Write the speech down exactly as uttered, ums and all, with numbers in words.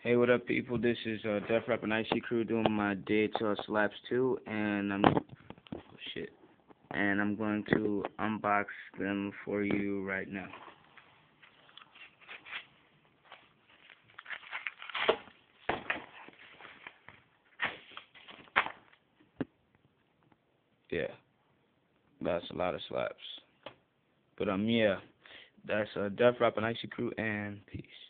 Hey, what up, people? This is uh, Dhl Slaps and Icy Crew doing my Dhl Slaps two, and I'm oh, shit, and I'm going to unbox them for you right now. Yeah, that's a lot of slaps. But um, yeah, that's uh, Dhl Slaps and Icy Crew, and peace.